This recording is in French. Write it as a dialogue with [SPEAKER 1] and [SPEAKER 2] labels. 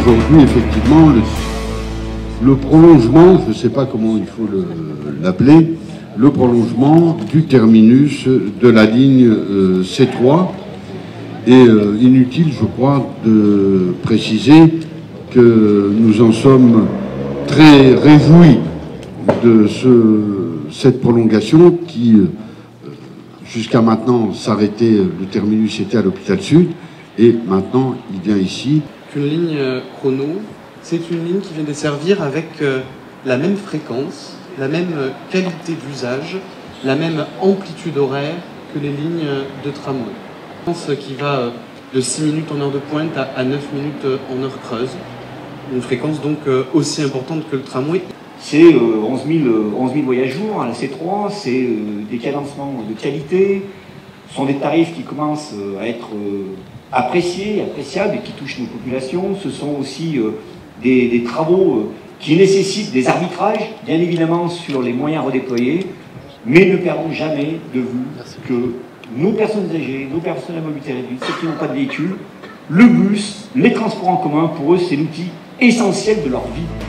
[SPEAKER 1] aujourd'hui, effectivement, le prolongement, je ne sais pas comment il faut l'appeler, le prolongement du terminus de la ligne C3. Et inutile, je crois, de préciser que nous en sommes très réjouis de cette prolongation qui, jusqu'à maintenant, s'arrêtait, le terminus était à l'hôpital Sud, et maintenant, il vient ici.
[SPEAKER 2] Une ligne chrono, c'est une ligne qui vient desservir avec la même fréquence, la même qualité d'usage, la même amplitude horaire que les lignes de tramway. Qui va de 6 minutes en heure de pointe à 9 minutes en heure creuse. Une fréquence donc aussi importante que le tramway.
[SPEAKER 3] C'est 11 000 voyageurs à la C3, c'est des cadencements de qualité, ce sont des tarifs qui commencent à être appréciables et qui touchent nos populations. Ce sont aussi des travaux qui nécessitent des arbitrages, bien évidemment sur les moyens redéployés, mais ne perdons jamais de vue que nos personnes âgées, nos personnes à mobilité réduite, ceux qui n'ont pas de véhicule, le bus, les transports en commun, pour eux, c'est l'outil essentiel de leur vie.